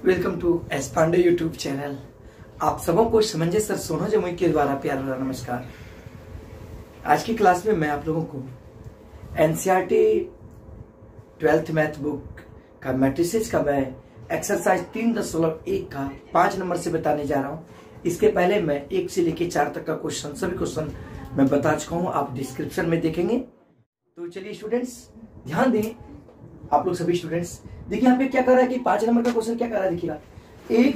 Welcome to S Pandey YouTube channel. आप सबों को समंजस सर सोना जमुई के द्वारा प्यार भरा नमस्कार। आज की क्लास में मैं आप लोगों को एनसीईआरटी 12th मैथ बुक का मैट्रिसेस का मैं एक्सरसाइज 3.1 का 5 नंबर से बताने जा रहा हूं। इसके पहले मैं 1 से लेकर 4 तक का क्वेश्चन सभी क्वेश्चन मैं बता चुका हूं, आप डिस्क्रिप्शन में देखेंगे। तो चलिए स्टूडेंट्स ध्यान दें, आप लोग सभी स्टूडेंट्स देखिए यहाँ पे क्या कर रहा है कि 5 नंबर का क्वेश्चन क्या कर रहा है, देखिएगा। एक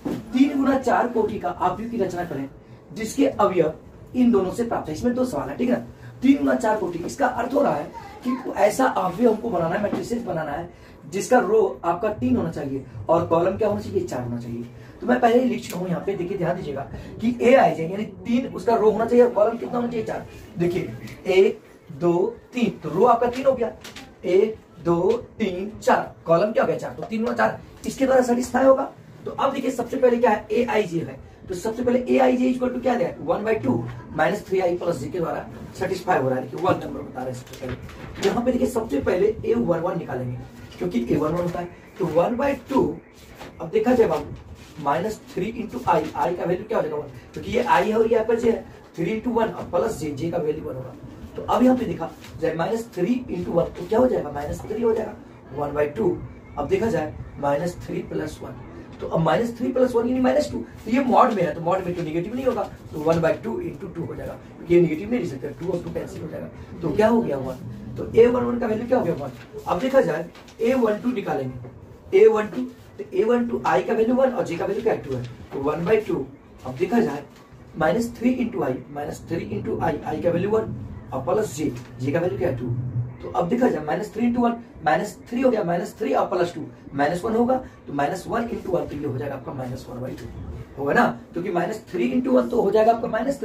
3 गुना 4 कोटि का आव्यूह की रचना करें जिसके अवयव इन दोनों से प्राप्त है। इसमें 2 सवाल है, ठीक है। 3 गुना 4 कोटि, इसका अर्थ हो रहा है कि ऐसा आव्यूह हमको बनाना है, मैट्रिसेस बनाना है जिसका रो आपका 3 होना चाहिए और कॉलम क्या होना चाहिए, 4 होना चाहिए। तो मैं पहले ही लिख चुका हूँ यहाँ पे, देखिए ध्यान दीजिएगा कि ए आई जाए यानी 3 उसका रो होना चाहिए और कॉलम कितना होना चाहिए, 4। देखिए 1 2 3 तो रो आपका 3 हो गया, 1 2 3 4, कॉलम क्या हो गया 4, तो 3 गुना 4 इसके द्वारा सेटिस्फाई होगा। तो अब देखिए सबसे पहले क्या है, ए आई जे है, तो सबसे पहले ए आई जे इक्वल टू क्या है 1/2 माइनस 3i प्लस जी के द्वारा सेटिस्फाई हो रहा है। देखिए 1 नंबर बता रहे हैं सबसे पहले। यहाँ पे देखिए सबसे पहले a11 निकालेंगे क्योंकि a11 होता है, तो 1/2 अब देखा जाए बाबू माइनस 3 इंटू आई, आई का वैल्यू क्या हो जाएगा 1, क्योंकि ये आई है और ये आपका जे है, 3 इंटू 1 प्लस जे, जे का वैल्यू 1 होगा। तो अब यहाँ पे देखा जाए माइनस 3 इंटू 1 तो क्या हो जाएगा, माइनस 3 हो जाएगा 1/2। अब देखा जाए माइनस 3 प्लस 1, तो अब माइनस 3 प्लस 1 यानी माइनस 2, तो ये मॉड में है तो मॉड में तो निगेटिव नहीं होगा, तो 1/2 इंटू 2 हो जाएगा, ये निगेटिव नहीं लिख सकते, 2 और 2 कैंसिल हो जाएगा, तो क्या हो गया 1। तो a11 का वैल्यू क्या हो गया 1। अब देखा जाए a12 निकालेंगे, a12 तो a12 i का वैल्यू 1 और j का वैल्यू क्या 2 है, तो 1/2। अब देखा जाए minus 3 into I, minus 3 into आई, आई का वैल्यू 1 और प्लस जे, जे का वैल्यू क्या है 2। तो अब देखा जाए माइनस 3 इंटू 1 माइनस 3 हो गया, माइनस 3 और प्लस 2 माइनस 1 होगा, तो माइनस 1 इंटू 1 तो ये हो जाएगा आपका माइनस 1/2 होगा ना, क्योंकि माइनस 3 इंटू 1 तो हो जाएगा आपका माइनस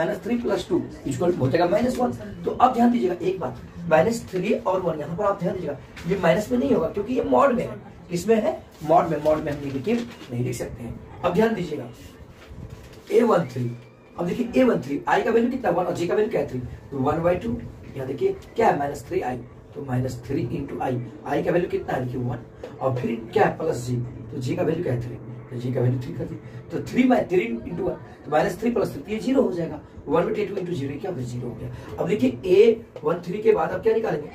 3 प्लस 2 इक्वल हो जाएगा माइनस 1। तो अब ध्यान दीजिएगा एक बात, माइनस 3 और 1 यहाँ पर आप ध्यान दीजिएगा ये माइनस में नहीं होगा क्योंकि ये मॉड में है। इसमें है मॉड में, मॉड में हम निगेटिव नहीं लिख सकते हैं। अब ध्यान दीजिएगा a13, अब देखिए a13 i का वैल्यू कितना 1 और j का वैल्यू क्या है 3, तो 1/2। यहाँ देखिए क्या है माइनस 3i, तो माइनस 3 इंटू आई, आई का वैल्यू कितना है देखिए 1 और फिर क्या है प्लस जी, तो जी का वैल्यू क्या है 3, तो जी का वैल्यू 3 कर दी, तो 3 इंटू 1 तो माइनस 3 प्लस 3 ये 0 हो जाएगा, 1/2 इंटू 0 क्या 0 हो गया। अब देखिए a13 के बाद अब क्या निकालेंगे,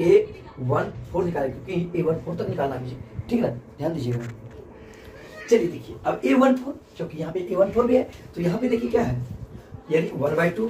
a14 निकालेंगे क्योंकि a14 तक निकालना मुझे, ठीक है ना, ध्यान दीजिएगा। चलिए देखिए अब a14 क्योंकि यहाँ पे a14 भी है तो यहाँ पे देखिए क्या है यानी 1/2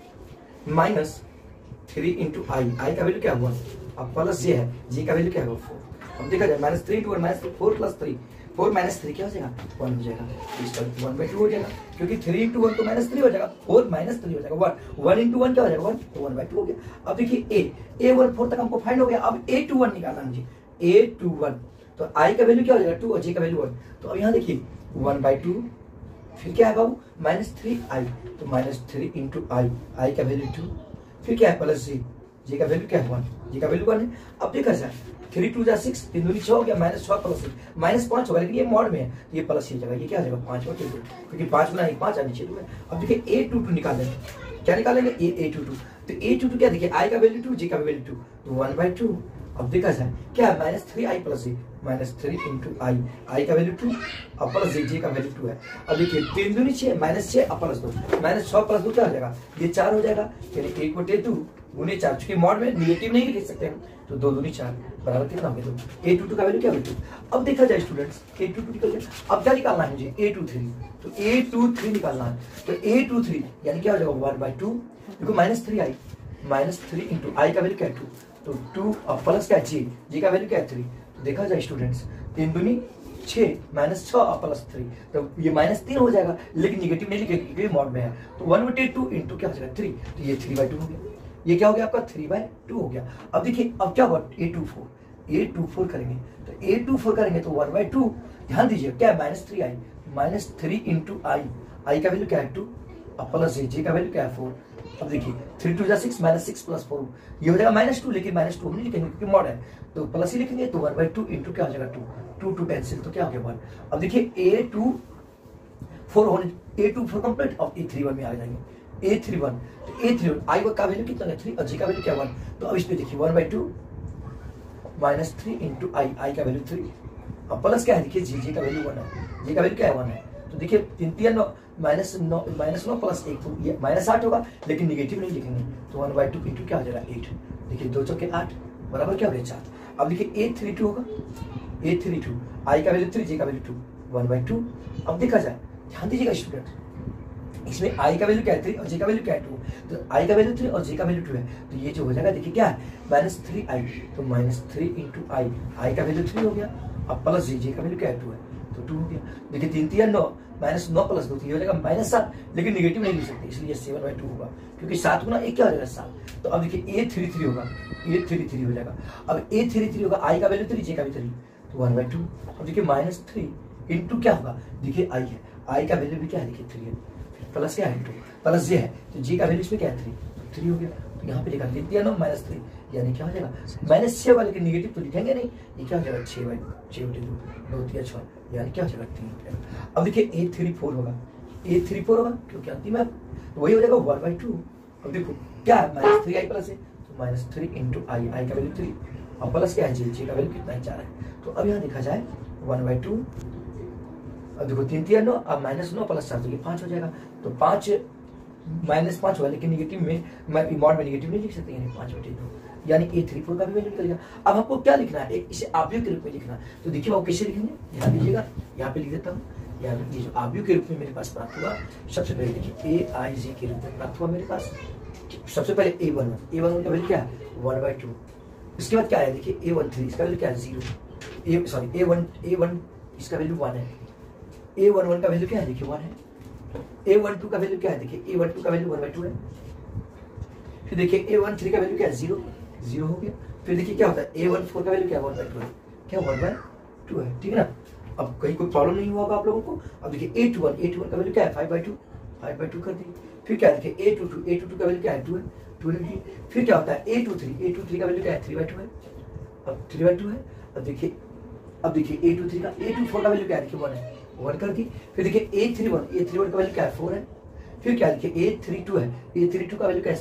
माइनस 3 इंटू आई, आई का वैल्यू क्या है 1 अब प्लस जे है, जे का वैल्यू क्या है 4। अब देखा जाए minus 3 into 1 minus 4 plus 3, 4 minus 3 क्या हो जाएगा 1 हो जाएगा, इसका 1/2 हो जाएगा क्योंकि 3 इंटू 1 तो माइनस 3 हो जाएगा, 4 माइनस 3 हो जाएगा 1 इंटू 1 क्या हो जाएगा 1, तो 1/2 हो गया। अब देखिए a14 तक हमको फाइंड हो गया, अब a21 निकालना मुझे, a21 तो i का वैल्यू क्या हो जाएगा 2 और j का वैल्यू 1, तो अब यहाँ देखिए 1/2 फिर क्या है बाबू माइनस 3i, तो माइनस 3 इंटू आई, आई का वैल्यू 2 फिर क्या है प्लस जी, जे का वैल्यू क्या है 1, जे का वैल्यू 1 है। अब देखा जाए 3 2 6 3 दूनी 6 हो गया, माइनस 6 प्लस माइनस 5 होगा, लेकिन ये मॉड में है ये प्लस ही जगह ये क्या हो जाएगा 5/2 क्योंकि 5 गुना 1 5 नीचे 2 है। अब देखिए a22 निकालेंगे, क्या निकालेंगे a22, तो a22 क्या देखिए i का वैल्यू 2 j का वैल्यू 2 तो 1/2। अब देखा जाए क्या है minus 3i plus g, minus 3 into आई, आई का वैल्यू 2 और प्लस जे का वैल्यू 2 है। अब देखिए 3 दूनी 6 माइनस 6 और प्लस 2 माइनस 6 प्लस 2 क्या हो जाएगा ये 4 हो जाएगा, यानी 1/2 गुने 4 चूंकि मॉड में निगेटिव नहीं लिख सकते हम, तो 2 दूनी 4 बराबर कितना हो गया, तो a22 का वैल्यू क्या वैल्यू। अब देखा जाए स्टूडेंट्स a22 निकल गया, अब क्या निकालना है मुझे a23, तो a23 निकालना है, तो a23 यानी क्या हो जाएगा 1/2 देखो माइनस 3i, माइनस 3 इंटू आई का वैल्यू क्या है 2, तो 2 और प्लस क्या है जी, जी का वैल्यू क्या है 3। तो देखा जाए स्टूडेंट्स 3 दूनी 6 माइनस 6 और प्लस 3 तो ये माइनस 3 हो जाएगा, लेकिन निगेटिव नहीं लिखेंगे क्योंकि मॉड में है, तो 1/2 इंटू क्या हो जाएगा 3, तो ये 3/2 हो गया, ये क्या हो गया आपका 3/2 हो गया। अब देखिए अब क्या होगा a24 करेंगे, तो a24 करेंगे तो 1/2 ध्यान दीजिए क्या है माइनस 3i, माइनस 3 इंटू आई, आई का वैल्यू क्या है 2 और प्लस जे का वैल्यू क्या है 4। अब देखिए 3 2 6 माइनस 6 प्लस 4 ये हो जाएगा माइनस 2, लेकिन माइनस 2 हम नहीं लिखेंगे क्योंकि मॉड है, तो प्लस ही लिखेंगे, तो 1/2 इंटू क्या हो जाएगा 2 2 कैंसिल तो क्या हो गया 1। अब देखिए a24 कंप्लीट और a31 में आ जाएंगे, a31 तो a31 आई का वैल्यू कितना है 3 और j का वैल्यू क्या 1, तो अब इसमें देखिए 1/2 माइनस 3 इंटू आई, आई का वैल्यू 3 अब प्लस क्या है, देखिए जे का वैल्यू 1 है, जे का वैल्यू क्या है 1 है। तो देखिए 3 3 9 -9 प्लस 1 तो ये -8 होगा, लेकिन निगेटिव नहीं लिखेंगे, तो 1/2 इंटू क्या हो जाएगा 8। देखिए 2 चौके 8 बराबर क्या हो गया 4। अब देखिए 832 होगा, 832 आई का वैल्यू 3, जे का वैल्यू 2, 1/2। अब देखा जाए, ध्यान दीजिएगा स्टूडेंट, इसमें आई का वैल्यू क्या है 3 और जे का वैल्यू क्या है 2, तो आई का वैल्यू 3 और जे का वैल्यू 2 है, तो ये जो हो जाएगा देखिए क्या है -3i, तो -3 इंटू आई का वैल्यू 3 हो गया। अब प्लस जे का वैल्यू क्या है 2 है, तो 2 हो गया। देखिए 3 3 9 -9 प्लस 2 हो जाएगा -7, लेकिन निगेटिव नहीं लिख सकते, इसलिए 7/2 होगा, क्योंकि 7 गुना 1 क्या हो जाएगा 7। तो अब देखिए A33 होगा, A33 हो जाएगा। अब A33 होगा, आई का वैल्यू 3, जे का भी 3, तो 1/2। अब देखिए -3 इंटू क्या होगा, देखिए आई है, आई का वैल्यू भी क्या है, देखिए 3 है, प्लस क्या है 2 प्लस जे है, तो जे का वैल्यू इसमें क्या है 3, तो 3 हो गया। तो यहाँ पे लिखा 3 3 9 -3, यानी क्या हो जाएगा -6 वाले के निगेटिव तो लिखेंगे नहीं, ये क्या हो जाएगा 6/2, 2 3 6, यानी क्या हो जाएगा 3। अब देखिए A34 होगा, A34 होगा क्योंकि अंतिम है, तो वही हो जाएगा 1/2। अब देखो क्या है -3i प्लस है, तो -3 इंटू आई का वैल्यू 3 और प्लस क्या है जे का वैल्यू कितना है 4 है। तो अब यहाँ देखा जाए 1/2, अब देखो 3 3 9, अब -9 प्लस 4 तो ये 5 हो जाएगा, तो 5 -5 हुआ, लेकिन निगेटिव में मॉड में निगेटिव नहीं लिख सकते, यानी 5/2, यानी A34 का भी वैल्यू निकल गया। अब हमको क्या लिखना है, एक इसे आव्यूह के रूप में लिखना है, तो देखिए वो कैसे लिखेंगे, ध्यान दीजिएगा, यहाँ पे लिख देता हूँ। यानी ये जो आव्यूह के रूप में मेरे पास प्राप्त हुआ, सबसे पहले देखिए AIJ के रूप में प्राप्त हुआ मेरे पास। सबसे पहले A11 का वैल्यू क्या है 1/2, इसके बाद क्या है देखिए A13, इसका वैल्यू क्या है 0, A1 इसका वैल्यू 1 है, A11 का वैल्यू क्या है देखिए 1 है, A12 का वैल्यू क्या है देखिए A12 का वैल्यू 1/2 है। फिर देखिए A13 का वैल्यू क्या है 0 हो गया। फिर देखिए क्या होता है A14 का वैल्यू क्या है 1/2 है, क्या 1/2 है, ठीक है ना। अब कहीं कोई प्रॉब्लम नहीं हुआ आप लोगों को। अब देखिए A21 का वैल्यू क्या है 5/2 कर दी। फिर क्या देखिए A22 का वैल्यू क्या है 2 है। फिर क्या होता है A23 का वैल्यू क्या है 3/2 है, अब 3/2 है। अब देखिए A24 का वैल्यू क्या है देखिए 1 कर दी। फिर देखिए A31 का वैल्यू क्या है 4 है। फिर क्या देखिए A32 का वैल्यू क्या है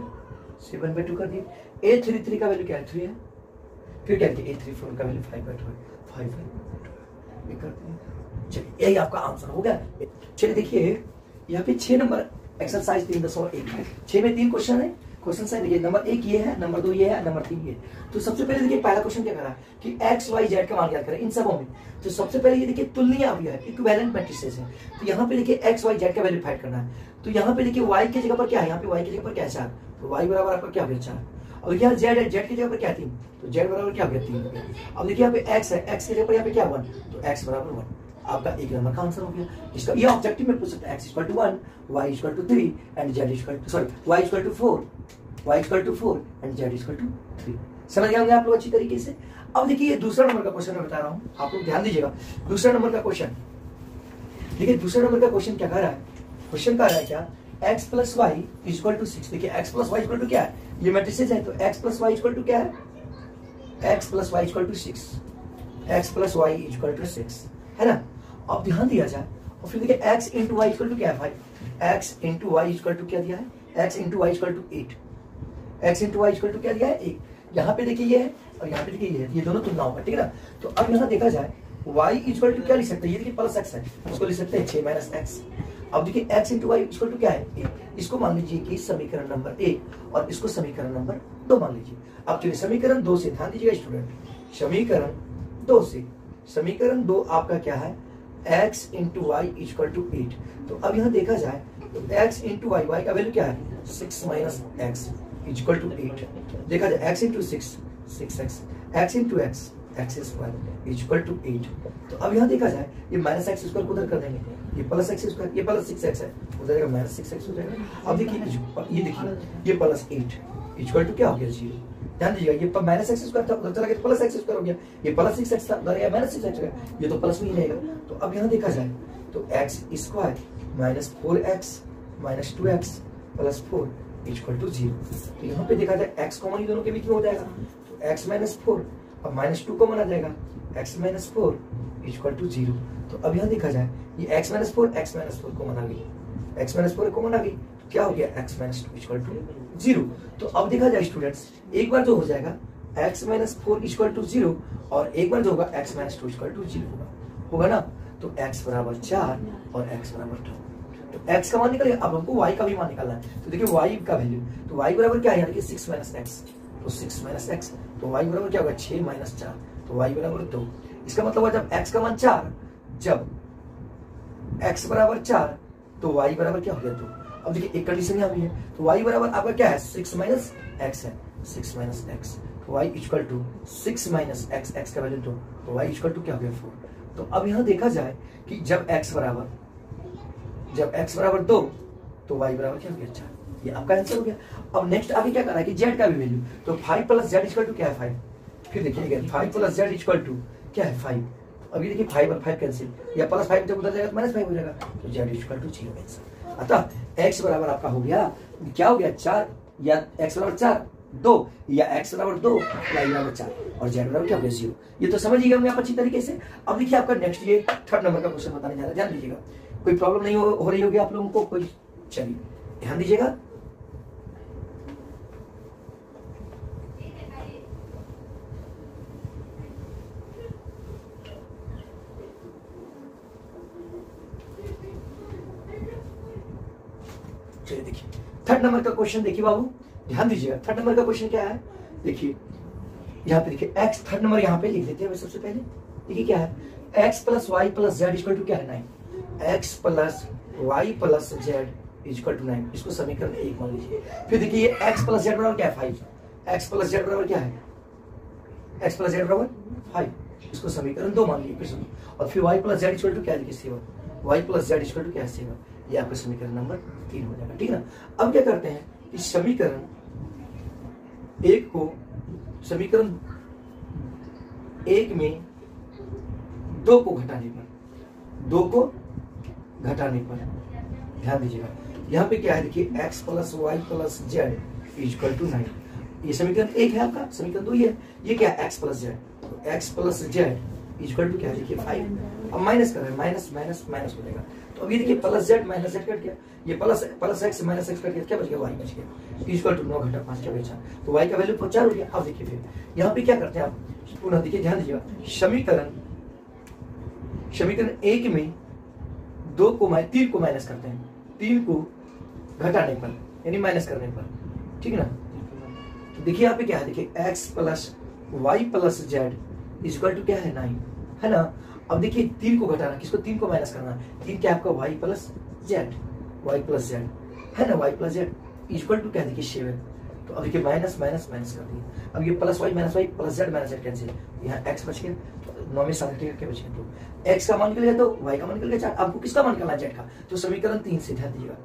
7/2 कर दी। A33 का वैल्यू क्या है 3 है। फिर क्या देखिए A34 का वैल्यू 5/2 है, 5/2 करते हैं। चलिए यही आपका आंसर हो गया। चलिए देखिए यहाँ पे 6 नंबर एक्सरसाइज 3.1 है, 6 में 3 क्वेश्चन है। क्वेश्चन है देखिए नंबर 1 ये है, नंबर 2 ये है, नंबर 3 ये है। तो सबसे पहले देखिए पहला क्वेश्चन क्या करा कि x y z का मान ज्ञात करें इन सबों में। तो सबसे पहले ये देखिए तुलनीय अवयव है, इक्विवेलेंट मैट्रिसेस है। तो यहाँ पे देखिए x y z का वैल्यू फाइंड करना है। तो यहाँ पे देखिए y की जगह पर क्या है, यहाँ पे y की जगह पर क्या है 4, तो y बराबर आपका क्या हो गया 4। और यहाँ z है, z की जगह पर क्या है 3, तो z बराबर क्या हो गया 3 हो गया। अब देखिए यहाँ पे x है, x की जगह पर यहाँ पे क्या 1, तो x बराबर 1। आपका एक नंबर का आंसर हो गया। इसका ये ऑब्जेक्टिव में पूछ सकते हैं, x = 1, y = 3 and z y = 4, y = 4 and z = 3। समझ गए होंगे आप लोग अच्छी तरीके से। अब देखिए ये दूसरा नंबर का क्वेश्चन मैं बता रहा हूं, आप लोग ध्यान दीजिएगा। दूसरा नंबर का क्वेश्चन देखिए, दूसरा नंबर का क्वेश्चन क्या कह रहा है, क्वेश्चन कह रहा है क्या x + y = 6। देखिए x + y = क्या है, ये मैट्रिसेस है, तो x + y = क्या है, x + y = 6, x + y = 6 है ना। अब ध्यान दिया जाए और फिर देखिए x × y = क्या है भाई, x × y = क्या दिया है, x × y = 8, x × y = क्या दिया है 1। यहाँ पे देखिए ये है और यहाँ पे देखिए ये है, ये दोनों तुलना होगा, ठीक है ना। तो अब यहाँ देखा जाए y = क्या लिख सकते हैं, ये देखिए +x है, उसको लिख सकते हैं 6 - x। अब देखिए x × y = क्या है 1, इसको मान लीजिए कि समीकरण नंबर 1 और इसको समीकरण नंबर 2 मान लीजिए। अब चलिए समीकरण 2 से ध्यान दीजिएगा स्टूडेंट, समीकरण 2 आपका क्या है x × y = 8। तो अब यहाँ देखा जाए तो x × y का वैल्यू क्या है 6 - x = 8। देखा जाए x × 6 6x, x × x x² = 8। तो अब यहाँ देखा जाए ये -x² को उधर कर देंगे, ये +x², ये +6x है, उधर जाएगा -6x हो जाएगा। अब देखिए ये देखिए ये +8 = क्या हो गया 0। ध्यान दीजिएगा ये -x² था, उधर चला गया +x² हो गया, ये +6x था, उधर गया -6x हो गया, ये तो प्लस में ही रहेगा। तो अब यहाँ देखा जाए तो x² - 4x - 2x + 4 = 0। तो यहाँ पे देखा जाए x कॉमन ही दोनों के बीच में हो जाएगा, तो x - 4 अब -2 कॉमन आ जाएगा, x - 4 = 0। तो अब यहाँ देखा जाए ये x - 4 कॉमन आ गई, x - 4 कॉमन आ गई, क्या हो गया x - 2 = 0। तो अब देखा जाए स्टूडेंट्स एक बार जो हो जाएगा x माइनस 4 इक्वल टू 0 और एक बार जो होगा x माइनस 2 इक्वल टू 0 होगा ना। तो x बराबर 4 और x बराबर 2। तो x का मान निकल गया। अब हमको y का भी मान निकालना है। तो देखिए y का वैल्यू, तो y बराबर क्या है, यानी कि 6 माइनस एक्स, तो 6 माइनस एक्स, तो y बराबर क्या होगा 6 माइनस 4, तो y बराबर 2। इसका मतलब है जब x का मान 4, जब x बराबर 4 तो y बराबर क्या हो गया 2। अब देखिए एक कंडीशन यहाँ भी है, तो y बराबर आपका क्या है 6 माइनस एक्स है, 6 माइनस एक्स, तो y equal to 6 minus x, x का वैल्यू 2, तो y इक्वल टू क्या हो गया 4। तो अब यहाँ देखा जाए कि जब x बराबर 2 तो y बराबर क्या हो गया 4। ये आपका आंसर हो गया। अब नेक्स्ट आगे क्या करना है कि z का भी वैल्यू, तो 5 प्लस z इक्वल टू क्या है 5। फिर देखिए 5 प्लस z इक्वल टू क्या है 5। अभी देखिए 5 और 5 कैंसिल, या प्लस 5 जब उधर जाएगा तो माइनस 5 हो जाएगा, तो z इक्वल टू 0 आंसर। अतः x बराबर आपका हो गया क्या हो गया 4, या x बराबर 4 2, या x बराबर 2 या y बराबर 4 और z बराबर क्या हो गया 0। ये तो समझिएगा हमने आप अच्छी तरीके से। अब देखिए आपका नेक्स्ट ये थर्ड नंबर का क्वेश्चन बताने जा रहा है, ध्यान दीजिएगा। कोई प्रॉब्लम नहीं हो रही होगी आप लोगों को कोई, चलिए ध्यान दीजिएगा। चलिए देखिए थर्ड नंबर का क्वेश्चन देखिए बाबू, ध्यान दीजिएगा। थर्ड नंबर का क्वेश्चन क्या है, देखिए यहाँ पे देखिए x, थर्ड नंबर यहाँ पे लिख देते हैं सबसे पहले। देखिए क्या है x plus y plus z equal to क्या है 9, x plus y plus z equal to 9, इसको समीकरण 1 मान लीजिए। फिर देखिए x प्लस जेड बराबर क्या है 5, x प्लस जेड बराबर क्या है, x प्लस जेड बराबर 5, इसको समीकरण 2 मान लीजिए। और फिर y plus z equal to क्या है 7, y plus z equal to क्या है 7, ये आपका समीकरण नंबर 3 हो जाएगा, ठीक है ना। अब क्या करते हैं इस समीकरण 1 को, समीकरण 1 में 2 को घटाने पर ध्यान दीजिएगा, यहाँ पे क्या है देखिए x plus y plus z equal to 9, ये समीकरण 1 है आपका। समीकरण 2 ये क्या है x प्लस जेड, तो x plus z equal to क्या है देखिए 5। अब माइनस कर रहे हैं, माइनस माइनस माइनस हो जाएगा, तो अभी देखिए plus z minus z cut गया, ये plus x minus x cut गया, क्या बच गया y बच गया इक्वल टू 9 घटा 5 क्या बचा, तो y का वैल्यू 4 हो गया। अब देखिए फिर यहाँ पे क्या करते हैं आप, पुनः देखिए ध्यान दीजिएगा, समीकरण 1 में 3 को माइनस करते हैं, 3 को घटाने पर यानी माइनस करने पर, ठीक है ना। तो देखिए यहाँ पे क्या है, देखिए x plus y plus z equal to क्या है 9, है ना। अब देखिए 3 को घटाना, किसको 3 को माइनस करना, 3 क्या आपका y प्लस जेड है ना, y plus z equal to क्या देखिए 7। तो अब देखिए माइनस माइनस माइनस कर दिए, अब ये plus y plus z cancel, यहाँ x बच गया, 9 में 7 करके बच गया, तो x का मान निकल गया, तो y का मान निकल गया 4। आपको किसका मान निकालना है जेड का, तो समीकरण 3 से, ध्यान दीजिएगा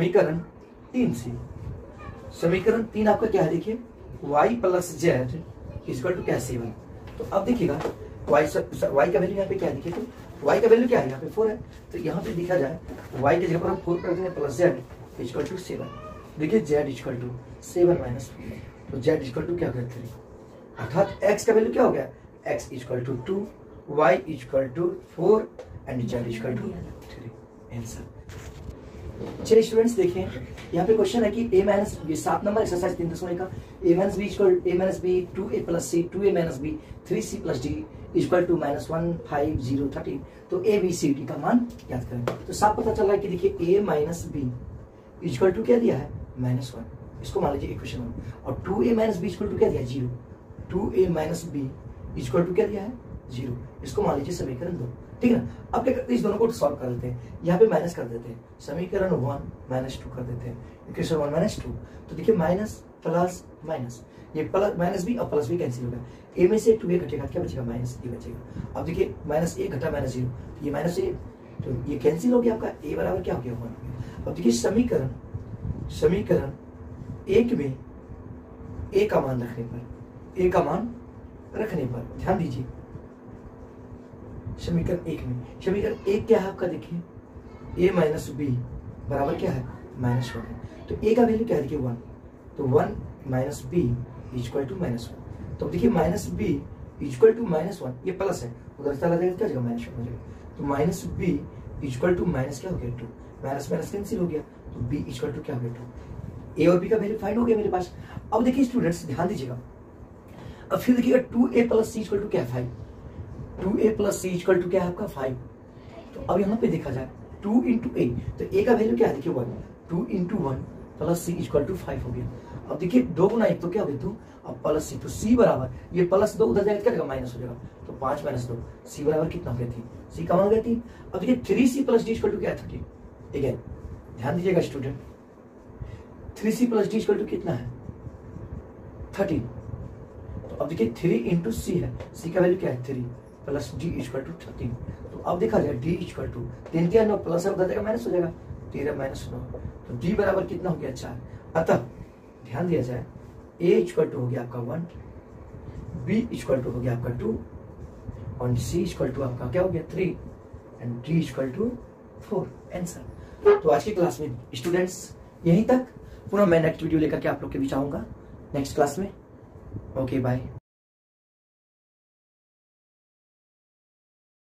समीकरण 3 आपका क्या है देखिए y plus z equal to क्या 7। तो अब देखिएगा y का वैल्यू यहाँ पे क्या है देखिए, तो y का वैल्यू क्या है यहाँ पे 4 है, तो यहाँ पे देखा जाए y के जगह पर हम 4 कर देंगे प्लस जेड इक्वल टू 7। देखिए z इक्वल टू 7 माइनस 4, तो z इक्वल टू क्या हो गया 3, अर्थात x का वैल्यू क्या हो गया x equal to 2, y equal to 4 and z equal to 3 answer. चलिए स्टूडेंट्स देखिए यहाँ पे क्वेश्चन है कि a माइनस, ये 7 नंबर एक्सरसाइज 3.1 का, a minus b equal a minus b 2a plus c 2a minus b 3c plus d equal to -1 5 0 13। तो a b c d का मान याद करें, तो साफ पता चल रहा है कि देखिए a minus b equal to क्या दिया है -1, इसको मान लीजिए इक्वेशन 1, और 2a minus b equal to क्या दिया 0, 2a minus b equal to क्या दिया है 0, इसको मान लीजिए समीकरण 2, ठीक है ना। अब क्या करते हैं इस दोनों को सॉल्व कर लेते हैं, यहाँ पे माइनस कर देते हैं, समीकरण 1 माइनस 2 कर देते हैं, इक्वेशन 1 माइनस 2। तो देखिए माइनस प्लस माइनस, ये प्लस माइनस भी और प्लस भी कैंसिल होगा, a में से 2a घटेगा क्या बचेगा माइनस a बचेगा। अब देखिए माइनस a घटा माइनस 0, तो ये माइनस a, तो ये कैंसिल हो गया आपका, a बराबर क्या हो गया 1 हो गया। अब देखिए समीकरण 1 में a का मान रखने पर ध्यान दीजिए, समीकरण 1 क्या है आपका देखिए a माइनस बी बराबर क्या है -1 है, तो a का वैल्यू क्या है देखिए 1, तो 1 माइनस बी इक्वल टू -1। तो देखिए माइनस बी इक्वल टू -1, ये प्लस है उधर चला जाएगा क्या जगह -1 हो जाएगा, तो minus b equal to minus क्या हो गया 2, माइनस माइनस कैंसिल हो गया, तो बी इक्वल टू क्या हो गया 2। ए और बी का वैल्यू फाइंड हो गया मेरे पास। अब देखिए स्टूडेंट्स ध्यान दीजिएगा, अब फिर देखिएगा 2a plus c equal to क्या है 5, 2a plus c equal to क्या है आपका 5। तो अब यहाँ पे देखा जाए 2 इंटू ए, तो ए का वैल्यू क्या है देखिए 1, 2 into 1 plus c equal to 5 हो गया। अब देखिए 2 गुना 1 तो क्या हो गया 2, अब प्लस सी, तो सी बराबर ये प्लस 2 उधर जाएगा क्या रहेगा माइनस हो जाएगा, तो 5 माइनस 2 सी बराबर कितना हो गया 3, सी का मान हो गया 3। अब देखिए 3c plus d equal to क्या है 13। अगेन ध्यान दीजिएगा student, 3c plus d equal to कितना है 13। तो अब देखिए 3 इंटू सी है, सी का वैल्यू क्या है 3 प्लस डी इक्वल टू 13। तो अब देखा जाए डी इक्वल टू 3 क्या 9 प्लस है उधर जाएगा माइनस हो जाएगा 13 माइनस 9, तो डी बराबर कितना हो गया 4। अतः ध्यान दिया जाए ए इक्वल टू हो गया आपका 1, बी इक्वल टू हो गया आपका 2 और सी इक्वल टू आपका क्या हो गया 3 and d equal to 4 answer. तो आज की क्लास में स्टूडेंट्स यहीं तक, पुनः मैं नेक्स्ट वीडियो लेकर के आप लोग के बीच आऊंगा नेक्स्ट क्लास में। Okay bye.